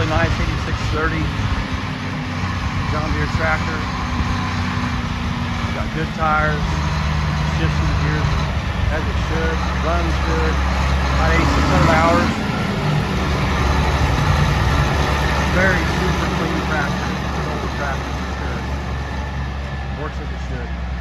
really nice 8630 John Deere tractor. Got good tires, shifts in the gears as it should, runs good, about 8,600 hours. Very super clean tractor, old tractor for sure. Works as it should.